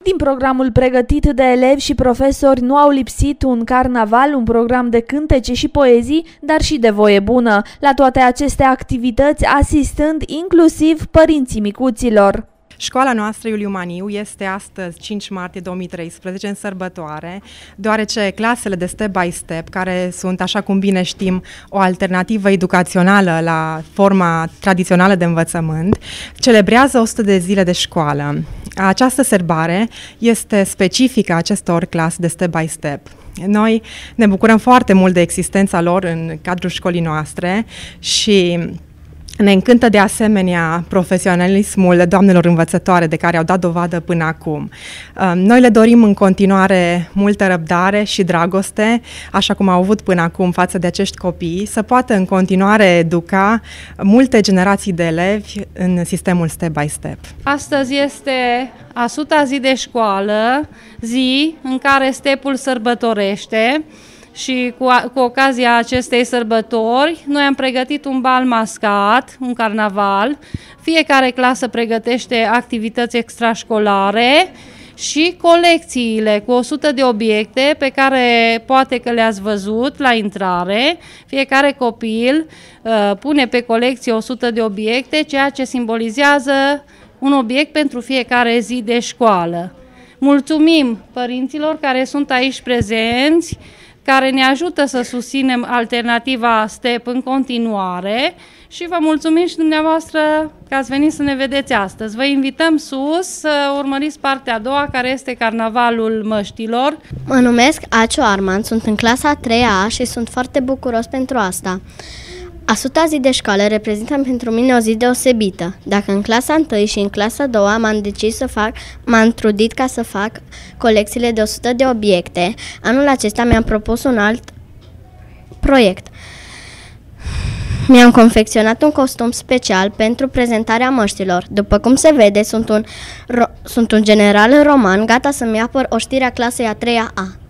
Din programul pregătit de elevi și profesori nu au lipsit un carnaval, un program de cântece și poezii, dar și de voie bună, la toate aceste activități asistând inclusiv părinții micuților. Școala noastră Iuliu Maniu este astăzi, 5 martie 2013, în sărbătoare, deoarece clasele de step by step, care sunt, așa cum bine știm, o alternativă educațională la forma tradițională de învățământ, celebrează 100 de zile de școală. Această sărbare este specifică acestor clase de step by step. Noi ne bucurăm foarte mult de existența lor în cadrul școlii noastre și ne încântă de asemenea profesionalismul doamnelor învățătoare de care au dat dovadă până acum. Noi le dorim în continuare multă răbdare și dragoste, așa cum au avut până acum față de acești copii, să poată în continuare educa multe generații de elevi în sistemul step by step. Astăzi este a 100-a zi de școală, zi în care stepul sărbătorește. Și cu ocazia acestei sărbători, noi am pregătit un bal mascat, un carnaval. Fiecare clasă pregătește activități extrașcolare și colecțiile cu 100 de obiecte pe care poate că le-ați văzut la intrare. Fiecare copil pune pe colecție 100 de obiecte, ceea ce simbolizează un obiect pentru fiecare zi de școală. Mulțumim părinților care sunt aici prezenți, care ne ajută să susținem alternativa STEP în continuare și vă mulțumim și dumneavoastră că ați venit să ne vedeți astăzi. Vă invităm sus să urmăriți partea a doua, care este Carnavalul Măștilor. Mă numesc Acio Arman, sunt în clasa 3A și sunt foarte bucuros pentru asta. A 100-a zi de școală reprezintă pentru mine o zi deosebită. Dacă în clasa 1 și în clasa 2 m-am trudit ca să fac colecțiile de 100 de obiecte, anul acesta mi-am propus un alt proiect. Mi-am confecționat un costum special pentru prezentarea măștilor. După cum se vede, sunt un general roman gata să-mi apăr oștirea clasei a 3-a.